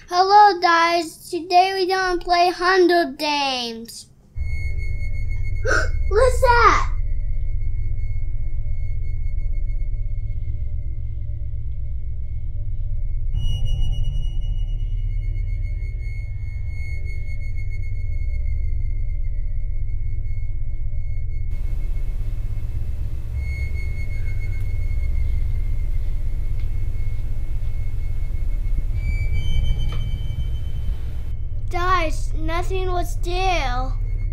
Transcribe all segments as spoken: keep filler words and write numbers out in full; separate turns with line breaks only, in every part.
Hello guys, today we're gonna play Hunger Games. What's that? Guys, nothing was there.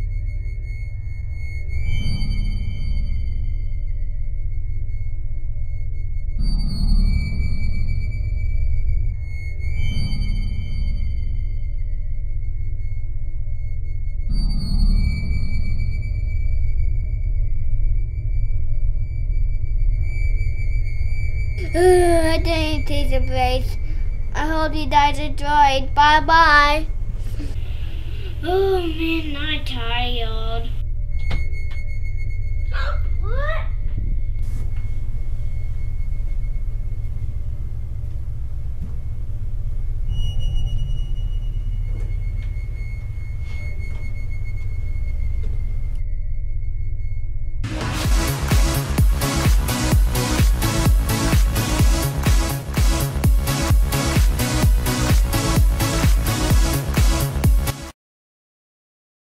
Ugh, I didn't take the place. I hope you guys enjoyed. Bye bye. Oh man, I'm tired.